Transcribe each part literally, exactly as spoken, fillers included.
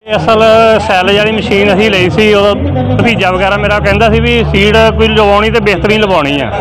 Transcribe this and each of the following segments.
असल सैलेज वाली मशीन असीं लई सी उदों भतीजा वगैरह मेरा कहंदा सी भी सीड कोई लवाउणी ते बेहतरीन लवाउणी आ।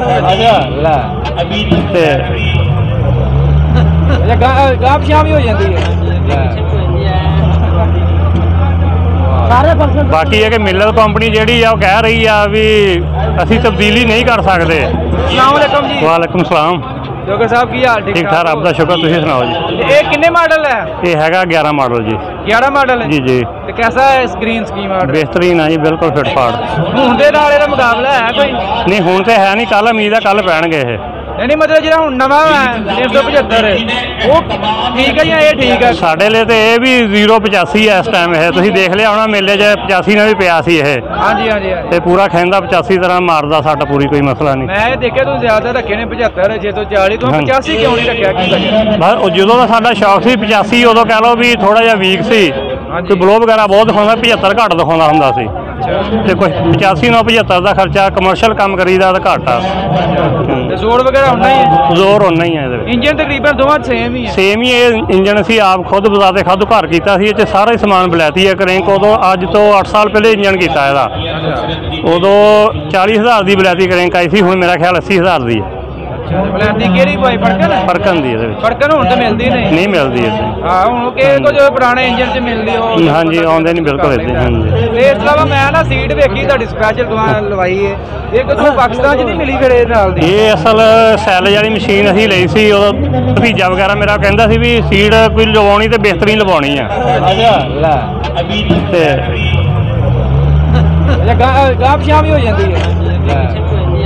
बाकी है कि मिलर कंपनी जिहड़ी आ कह रही आ भी असीं तब्दीली नहीं कर सकते। वालेकुम सलाम जोगर साहब की हाल ठीक ठाक रब दा शुक्र। तुसीं सुनाओ जी। ये किन्ने मॉडल है? ये हैगा ग्यारह मॉडल जी। ग्यारह मॉडल है जी जी। तो कैसा है स्क्रीन स्कीम? बेहतरीन है जी, बिल्कुल फिट फाट। हुण दे नाल इहदा मुकाबला है कोई? नहीं हुण ते है नहीं, कल उम्मीद है कल पैणगे ये। नहीं मतलब जो हुण नवां है तीन सौ पचहत्तर वो ठीक है या ये ठीक है? साडे लिए तो ये भी जीरो पचासी है इस टाइम। है तुसीं देख लिया होना मेले च पचासी ने भी पिया सी ये। हाँ जी हाँ जी ते पूरा खैंदा पचासी तरह मारदा, साडा पूरी कोई मसला नहीं। मैं देखिया तूं ज्यादा रखे ने पचहत्तर छे सौ चाली तो पचासी क्यों नहीं रखा की वजह? बस जो का साडा शौक सी पचासी उदों कह लो भी थोड़ा जिहा वीक सी, कोई ब्लो वगैरह बहुत दिखाउंदा, पचहत्तर घट दिखाउंदा हुंदा सी ते कोई पचासी नौ पचहत्तर का खर्चा कमर्शियल काम करीदा तो घट आ। जोर वगैरह होना ही है? जोर होना ही है। इंजन तकरीबन दोवां सेम ही है? सेम ही है इंजन। असीं आप खुद बजाते खुद घर कीता सी, इह सारा ही समान बलैती है। क्रैंक उदों अज तो अठ साल पहले इंजन कीता इहदा, उदों चालीस हज़ार की बलैती क्रैंक आई सी, हुण मेरा ख्याल अस्सी हज़ार की है। फड़कन दी नहीं मिलती पुराने इंजन च मिलदी हो? हाँ जी आउंदे नहीं बिल्कुल इदां। हाँ जी इस अलावा मैं ना सीट वेखी तुहाडी स्पैशल लवाई है, ये कितों पाकिस्तान च नहीं मिली फिर इहदे नाल दी? ये असल सैलेज वाली मशीन असीं लई सी उदों भतीजा वगैरह मेरा कहंदा सी भी सीड कोई लवाउणी ते बेहतरीन लवाउणी आ। ते गाप शाम ही हो जाती है।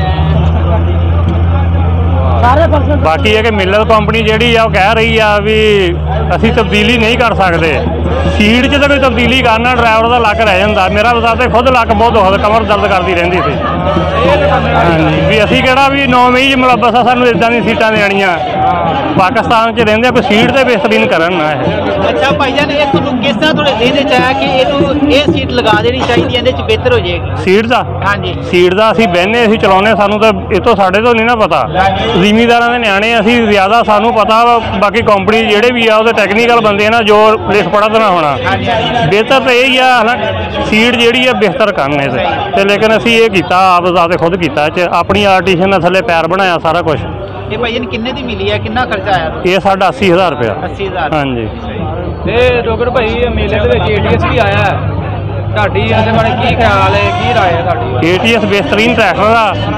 बाकी है कि मिलर कंपनी जिहड़ी आ कह रही आ भी असीं तब्दीली नहीं कर सकते। सीड च तो कोई तब्दीली करना ड्राइवर का लक रह जाता। मेरा बता खुद लक बहुत दुखद, कमर दर्द करती रही थी। हाँ जी भी असीं किहड़ा भी नौ मई च मुलब्बस आ सानूं इदां दी सीटां देणियां। पाकिस्तान च रहिंदे कोई सीट ते बेहतरीन करन ना। अच्छा भाईजान ये तुहानूं किस तरह तुहाडे ज़हन च आया कि इहनूं ये सीट लगा देनी चाहिए, इहदे च बेहतर हो जाएगी? सीट का? हाँ जी सीट का असीं बहने असीं चलाउने, सानूं तो इह तों साडे तो नहीं ना पता। जिमीदारां दे न्याणे असीं ज़्यादा सानूं पता। बाकी कंपनी जिहड़े भी आ उहदे टैक्नीकल बंदे ना जो लिख पढ़त ना होना। बेहतर तो यही है ना सीट जिहड़ी है बेहतर करन इहदे, लेकिन असीं ये कीता आप ज़ाते खुद कीता, अपनी आर्टिशन ने थल्ले पैर बनाया सारा कुछ। ये भाईजान किन्ने दी मिली है, किन्ना खर्चा आया? ये साढ़ा अस्सी हज़ार रुपया। अस्सी हज़ार हाँ जी। ते डोगर भाई मेले दे विच एटीएस भी आया है, तुहाडी इहदे बारे की ख्याल है, की राय है तुहाडी? एटीएस बेहतरीन ट्रैक्टर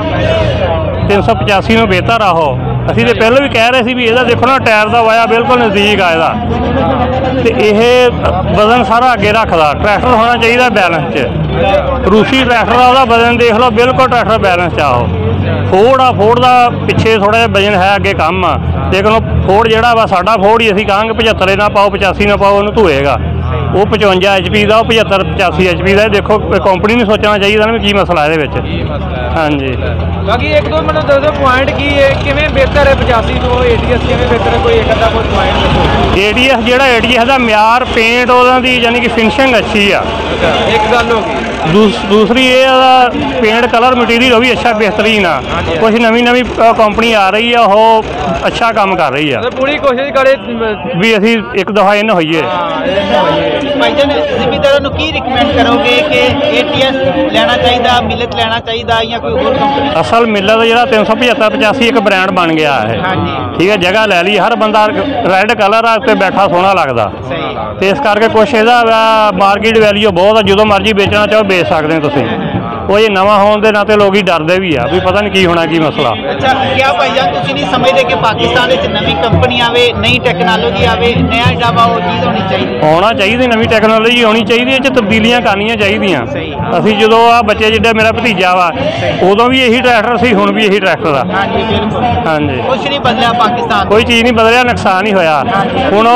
आ, तीन सौ पचासी में बेहतर आ। हो असीं ते पहले भी कह रहे सी भी इहदा देखो ना टायर का वाया बिल्कुल नज़दीक आ इहदा, ते इह वजन सारा अगे रखदा। ट्रैक्टर होना चाहिए बैलेंस च। रूसी ट्रैक्टर का वजह वजन देख लो बिल्कुल ट्रैक्टर बैलेंस च आ। फोर्ड आ, फोर्ड का पिछे थोड़ा जिहा वजन है, अगे कम आ, लेकिन वो फोर्ड जिहड़ा वा साडा फोर्ड ही असीं कहांगे पचहत्तर ना पाओ पचासी ना पाओ उन्होंने धोएगा। वो पचवंजा एच पी का पचहत्तर पचासी एच पी का। देखो कंपनी नहीं सोचना चाहिए ना भी की मसला है। हाँ जी बाकी एक दो मतलब दस पॉइंट की है किवें बेहतर है पचासी तो एटीएस किवें बेहतर है, कोई एक अद्धा कोई पॉइंट? एटीएस जिहड़ा एटीएस का म्यार पेंट उहदी यानी कि फिनिशिंग अच्छी आ। एक गल हो गई। दूस, दूसरी ये पेंट कलर मटीरियल वो भी अच्छा बेहतरीन आ। कुछ नवी नवी कंपनी आ रही है वो अच्छा काम कर रही है। पूरी कोशिश करे भी असीं एक दफा इन होइए। भाईजान जिमीदारां नूं की रिकमेंड करोगे कि एटीएस लेना चाहिए, मिलत लेना चाहिए या कोई होर कंपनी? असल मिलत जिहड़ा तीन सौ पचहत्तर पचासी एक ब्रांड बन गया है। ठीक है जगह लै ली, हर बंदा रैड कलर आ उत्ते बैठा सोहना लगदा, ते इस करके कुछ इहदा मार्केट वैल्यू बहुत आ। जो मर्जी बेचना चाहो बेच सकते हो तुसीं। वो ये नवा होने के नाते लोग डरते भी आ भी पता नहीं की होना की मसला। अच्छा क्या भाईजान तुसीं नहीं समझते कि पाकिस्तान में नवी कंपनी आवे, नई टेक्नोलॉजी आवे, नया ढाबा वो चीज़ होनी चाहिए? होना चाहिए, नवी टेक्नोलॉजी होनी चाहिए, तब्दीलियां करनियां चाहिए। असीं जो आ बच्चे जिहड़ा मेरा भतीजा वा उदों भी यही ट्रैक्टर सी, हुण भी यही ट्रैक्टर आ। हाँ जी बिल्कुल। हाँ जी कुछ नहीं बदलिया पाकिस्तान, कोई चीज़ नहीं बदलिया, नुकसान ही होया। हुण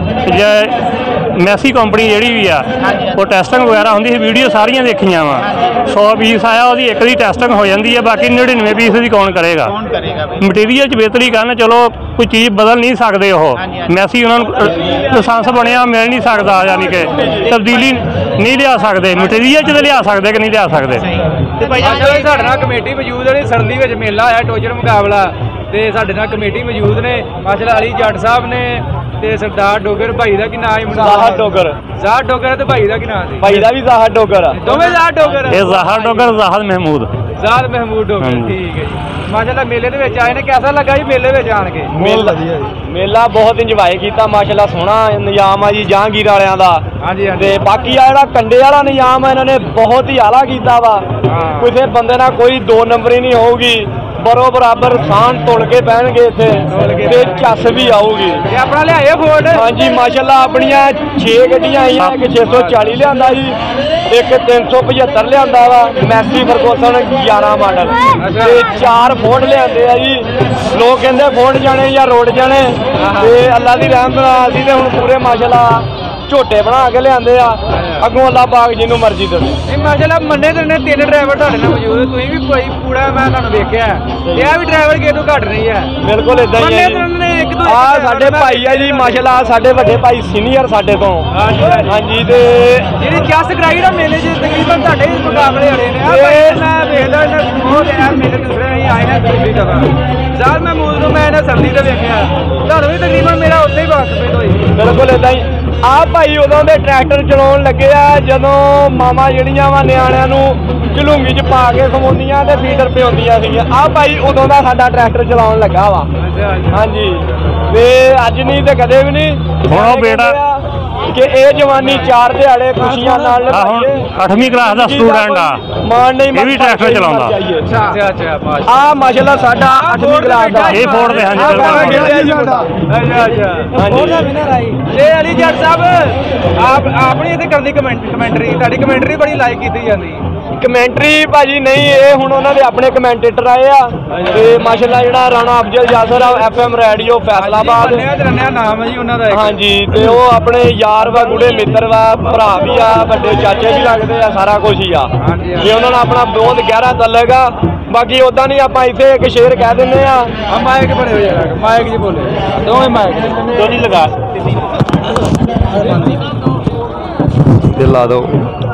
मैसी कंपनी जिहड़ी भी आ वो टेस्टिंग वगैरह होंदी सी, वीडियो सारियां देखियां वा। सौ पीस आया वो एक दी टेस्टिंग हो जाती है, बाकी नड़िनवे पीस की कौन करेगा? मटीरियल च बेहतरी करन चलो कोई चीज़ बदल नहीं सकते हो। मैसी उन्होंने लाइसेंस बनया मिल नहीं सकता, यानी कि तब्दीली नहीं लिया सकते। मटीरियल च लिया सकते कि नहीं लिया सकते। कमेटी मौजूद है, सर्दी में मेला है टोजर मुकाबला ਤੇ ਸਾਡੇ ਨਾਲ ਕਮੇਟੀ ਮੌਜੂਦ ਨੇ ਮਾਸ਼ਾਅੱਲਾ ਅਲੀ ਜੱਟ ਸਾਹਿਬ ਨੇ ਤੇ ਸਰਦਾਰ ਡੋਗਰ ਭਾਈ ਦਾ ਕੀ ਨਾਂ ਹੈ? ਜ਼ਾਹਰ ਡੋਗਰ। ਜ਼ਾਹਰ ਡੋਗਰ ਤੇ ਭਾਈ ਦਾ ਕੀ ਨਾਂ ਸੀ? ਭਾਈ ਦਾ ਵੀ ਜ਼ਾਹਰ ਡੋਗਰ। ਦੋਵੇਂ ਜ਼ਾਹਰ ਡੋਗਰ। ਇਹ ਜ਼ਾਹਰ ਡੋਗਰ ਜ਼ਾਹਰ ਮਹਿਮੂਦ। ਜ਼ਾਹਰ ਮਹਿਮੂਦ ਡੋਗਰ, ਹਾਂਜੀ। ਠੀਕ ਹੈ ਜੀ। ਮਾਸ਼ਾਅੱਲਾ ਮੇਲੇ ਦੇ ਵਿੱਚ ਆਏ ਨੇ, ਕਿਹਦਾ ਲੱਗਾ ਜੀ ਮੇਲੇ ਵਿੱਚ ਆਣ ਕੇ? ਮੇਲਾ ਮੇਲਾ ਬਹੁਤ ਇੰਜੋਏ ਕੀਤਾ ਮਾਸ਼ਾਅੱਲਾ, ਸੋਹਣਾ ਨਿਜ਼ਾਮ ਆ ਜੀ ਜਹਾਂਗੀਰ ਵਾਲਿਆਂ ਦਾ। ਹਾਂਜੀ ਹਾਂਜੀ। ਤੇ ਬਾਕੀ ਆ ਜਿਹੜਾ ਕੰਡੇ ਵਾਲਾ ਨਿਜ਼ਾਮ ਆ ਇਹਨਾਂ ਨੇ ਬਹੁਤ ਹੀ ਆਲਾ ਕੀਤਾ ਵਾ। ਹਾਂ। ਕਿਸੇ ਬੰਦੇ ਨਾਲ ਕੋਈ ਦੋ ਨੰਬਰੀ ਨਹੀਂ ਹੋਊਗੀ, ਬਰੋ ਬਰਾਬਰ ਸਾਨ ਤੋਲ ਕੇ ਬਹਿਣਗੇ ਇੱਥੇ ਤੇ ਚੱਸ ਵੀ ਆਊਗੀ। ਇਹ ਆਪਣਾ ਲਿਆਏ ਫੋਰਡ? ਹਾਂਜੀ ਮਾਸ਼ਾਅੱਲਾ, ਆਪਣੀਆਂ ਛੇ ਗੱਡੀਆਂ ਆਈਆਂ, ਇੱਕ ਛੇ ਸੌ ਚਾਲੀ ਲਿਆਂਦਾ ਜੀ, ਇੱਕ ਤਿੰਨ ਸੌ ਪਝੱਤਰ ਲਿਆਂਦਾ ਵਾ ਮੈਸੀ ਫਰਗੂਸਨ ਗਿਆਰਾਂ ਮਾਡਲ, ਤੇ ਚਾਰ ਫੋਰਡ ਲਿਆਂਦੇ ਆ ਜੀ। ਲੋਕ ਕਹਿੰਦੇ ਫੋਰਡ ਜਾਣੇ ਜਾਂ ਰੋਡ ਜਾਣੇ, ਤੇ ਅੱਲਾ ਦੀ ਰਹਿਮਤ ਨਾਲ ਅਸੀਂ ਤੇ ਹੁਣ ਪੂਰੇ ਮਾਸ਼ਾਅੱਲਾ ਝੋਟੇ ਬਣਾ ਕੇ ਲਿਆਂਦੇ ਆ। ਅੱਗੋਂ ਅੱਲਾ ਪਾਕ ਜਿਹਨੂੰ ਮਰਜ਼ੀ ਦੇਵੇ। ਇਹ ਮਾਸ਼ਾਅੱਲਾ ਮੰਨੇ ਤੇ ਨੇ ਤਿੰਨ ਡਰਾਈਵਰ ਤੁਹਾਡੇ ਨਾਲ ਮੌਜੂਦ ਹੈ, ਤੁਸੀਂ ਵੀ ਕੋਈ ਪੂਰਾ ਮੈਂ ਤੁਹਾਨੂੰ ਵੇਖਿਆ ਤੇ ਇਹ ਵੀ ਡਰਾਈਵਰ ਕਿਸੇ ਤੋਂ ਘੱਟ ਨਹੀਂ ਹੈ। ਬਿਲਕੁਲ ਇਦਾਂ ਹੀ ਹੈ ਜੀ। ਆ ਸਾਡੇ ਭਾਈ ਆ ਜੀ ਮਾਸ਼ਾਅੱਲਾ, ਸਾਡੇ ਵੱਡੇ ਭਾਈ ਸੀਨੀਅਰ ਸਾਡੇ ਤੋਂ। ਹਾਂਜੀ, ਤੇ ਜਿਹੜੀ ਚੱਸ ਕਰਾਈ ਨਾ ਮੇਲੇ 'ਚ ਤਕਰੀਬਨ ਤੁਹਾਡੇ ਹੀ ਮੁਕਾਬਲੇ ਵਾਲੇ ਨੇ। ਆ ਭਾਈ ਮੈਂ ਵੇਖਦਾ ਇਹਨਾਂ ਬਹੁਤ ਯਾਰ ਮੇਲੇ ਦੂਸਰੇ ਅਸੀਂ ਆਏ ਹਾਂ ਦੂਸਰੀ ਦਫਾ ਜ਼ਾਹਰ ਮਹਿਮੂਦ ਨੂੰ ਮੈਂ ਇਹਨਾਂ ਸਰਦੀ ਤੇ ਵੇਖਿਆ, ਤੁਹਾਨੂੰ ਵੀ ਤਕਰੀਬਨ ਮੇਰਾ ਉੱਥੇ ਹੀ ਵਾਕਫ ਹੋਈ। ਬਿਲਕੁਲ ਇਦਾਂ ਹੀ। ਆ ਭਾਈ ਉਦੋਂ ਦੇ ਟਰੈਕਟਰ ਚਲਾਉਣ ਲੱਗੇ ਆ ਜਦੋਂ ਮਾਮਾ ਜਿਹੜੀਆਂ ਵਾ ਨਿਆਣਿਆਂ ਨੂੰ ਝਲੂੰਗੀ 'ਚ ਪਾ ਕੇ ਖਵਾਉਂਦੀਆਂ ਤੇ ਫੀਡਰ ਪਿਆਉਂਦੀਆਂ ਸੀਗੀਆਂ। ਆ ਭਾਈ ਉਦੋਂ ਦਾ ਸਾਡਾ ਟਰੈਕਟਰ ਚਲਾਉਣ ਲੱਗਾ ਵਾ। ਹਾਂਜੀ, ਤੇ ਅੱਜ ਨਹੀਂ ਤੇ ਕਦੇ ਵੀ ਨਹੀਂ। ਹੁਣ ਉਹ ਬੇਟਾ ਕਿ ਇਹ ਜਵਾਨੀ ਚਾਰ ਦਿਹਾੜੇ ਖੁਸ਼ੀਆਂ ਨਾਲ ਆ ਹੁਣ ਨਿਭਾਈਏ। ਅੱਠਵੀਂ ਕਲਾਸ ਦਾ ਸਟੂਡੈਂਟ ਆ, ਮਾਣ ਨਹੀਂ ਇਹ ਵੀ ਟਰੈਕਟਰ ਚਲਾਉਂਦਾ। ਅੱਛਾ ਅੱਛਾ ਮਾਸ਼ਾਅੱਲਾ। ਆ ਮਾਸ਼ਾਅੱਲਾ ਸਾਡਾ ਅੱਠਵੀਂ ਕਲਾਸ ਦਾ ਇਹ ਫੋਰਡ ਦੇ, ਹਾਂਜੀ, ਆਹ ਬਿਲਕੁਲ। ਗਾਣਾ ਖੇਡਿਆ ਜੀ ਮੁੰਡਾ। ਅੱਛਾ ਅੱਛਾ। ਹਾਂਜੀ। ਤੇ ਅਲੀ ਜੱਟ ਸਾਹਿਬ ਆਪ ਆਪਣੀ ਇੱਥੇ ਕਰਨੀ ਕਮੈਂਟ ਕਮੈਂਟਰੀ, ਤੁਹਾਡੀ ਕਮੈਂਟਰੀ ਬੜੀ ਲਾਈਕ ਕੀਤੀ ਜਾਂਦੀ। ਕਮੈਂਟਰੀ ਭਾਜੀ ਨਹੀਂ, ਇਹ ਹੁਣ ਉਹਨਾਂ ਦੇ ਆਪਣੇ ਕਮੈਂਟੇਟਰ ਆਏ ਆ। ਤੇ ਮਾਸ਼ਾਅੱਲਾ ਜਿਹੜਾ ਰਾਣਾ ਅਫਜ਼ਲ ਯਾਸਰ ਆ, ਐਫ ਐਮ ਰੇਡੀਓ ਫੈਸਲਾਬਾਦ। ਰੰਨਿਆ ਤੇ ਰੰਨਿਆ ਨਾਮ ਹੈ ਜੀ ਉਹਨਾਂ ਦਾ ਇੱਕ। ਹਾਂਜੀ, ਤੇ ਉਹ ਆਪਣੇ ਯਾਰ ਵਾ, ਗੂੜੇ ਮਿੱਤਰ ਵਾ, ਭਰਾ ਵੀ ਆ, ਵੱਡੇ ਚਾਚੇ ਵੀ ਲੱਗਦੇ ਆ, ਸਾਰਾ ਕੁਝ ਹੀ ਆ। ਹਾਂਜੀ, ਤੇ ਉਹਨਾਂ ਨਾਲ ਆਪਣਾ ਬਹੁਤ ਗਹਿਰਾ ਤਾਲੁਕ ਆ। ਬਾਕੀ ਉਦਾਂ ਨਹੀਂ, ਆਪਾਂ ਇੱਥੇ ਇੱਕ ਸ਼ੇਰ ਕਹਿ ਦਿੰਦੇ ਆ। ਆ ਮਾਈਕ ਬਣੇ ਹੋਏ ਆ, ਮਾਈਕ ਜੀ ਬੋਲੇ ਦੋਵੇਂ ਮਾਈਕ ਦੋਨੀ ਲਗਾ ਤੇ ਲਾ ਦੋ।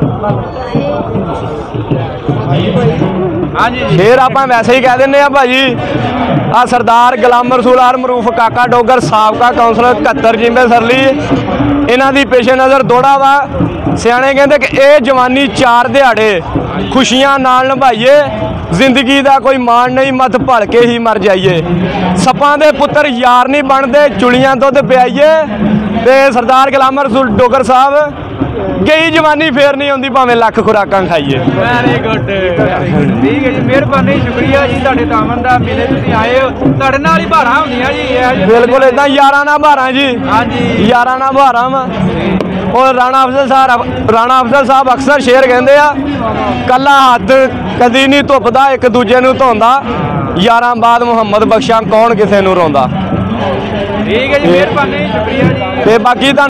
ਹਾਂਜੀ ਜੀ। ਸ਼ੇਰ ਆਪਾਂ ਵੈਸੇ ਹੀ ਕਹਿ ਦਿੰਦੇ ਆ ਭਾਜੀ। ਆ ਸਰਦਾਰ ਗੁਲਾਮ ਰਸੂਲ ਆਰ ਮਰੂਫ ਕਾਕਾ ਡੋਗਰ, ਸਾਬਕਾ ਕਾਉਂਸਲਰ ਇਕਹੱਤਰ ਜਿੰਬੇ ਸਰਲੀ, ਇਹਨਾਂ ਦੀ ਪੇਸ਼ੇ ਨਜ਼ਰ ਦੋੜਾ ਵਾ। ਸਿਆਣੇ ਕਹਿੰਦੇ ਕਿ ਇਹ ਜਵਾਨੀ ਚਾਰ ਦਿਹਾੜੇ ਖੁਸ਼ੀਆਂ ਨਾਲ ਨਿਭਾਈਏ, ਜ਼ਿੰਦਗੀ ਦਾ ਕੋਈ ਮਾਣ ਨਹੀਂ, ਮਤ ਭਲ ਕੇ ਹੀ ਮਰ ਜਾਈਏ। ਸੱਪਾਂ ਦੇ ਪੁੱਤਰ ਯਾਰ ਨਹੀਂ ਬਣਦੇ, ਚੁਲੀਆਂ ਦੁੱਧ ਪਿਆਈਏ। ਤੇ ਸਰਦਾਰ ਗੁਲਾਮ ਰਸੂਲ ਡੋਗਰ ਸਾਹਿਬ, ਗਈ ਜਵਾਨੀ ਫੇਰ ਨਹੀਂ ਆਉਂਦੀ ਭਾਵੇਂ ਲੱਖ ਖੁਰਾਕਾਂ ਖਾਈਏ। ਵੈਰੀ ਗੁੱਡ, ਠੀਕ ਹੈ ਜੀ, ਮਿਹਰਬਾਨੀ, ਸ਼ੁਕਰੀਆ ਜੀ ਤੁਹਾਡੇ ਤਾਮਨ ਦਾ। ਮੇਲੇ ਤੁਸੀਂ ਆਏ ਹੋ, ਤੁਹਾਡੇ ਨਾਲ ਹੀ ਭਾਰਾਂ ਹੁੰਦੀਆਂ ਜੀ ਇਹ। ਬਿਲਕੁਲ ਇਦਾਂ ਯਾਰਾਂ ਨਾਲ ਭਾਰਾਂ ਜੀ। ਹਾਂਜੀ, ਯਾਰਾਂ ਨਾਲ ਭਾਰਾਂ ਵਾ। ਔਰ ਰਾਣਾ ਅਫਜ਼ਲ ਸਾਹਿਬ ਰਾਣਾ ਅਫਜ਼ਲ ਸਾਹਿਬ ਅਕਸਰ ਸ਼ੇਰ ਕਹਿੰਦੇ ਆ, ਕੱਲਾ ਹੱਥ ਕਦੀ ਨਹੀਂ ਧੁੱਪਦਾ, ਇੱਕ ਦੂਜੇ ਨੂੰ ਧੋਂਦਾ, ਯਾਰਾਂ ਬਾਦ ਮੁਹੰਮਦ ਬਖਸ਼ਾਂ ਕੌਣ ਕਿਸੇ ਨੂੰ ਰੋਂਦਾ। ਠੀਕ ਹੈ ਜੀ, ਮਿਹਰਬਾਨੀ, ਸ਼ੁਕਰੀਆ ਜੀ। ਤੇ ਬਾਕੀ ਤਾਂ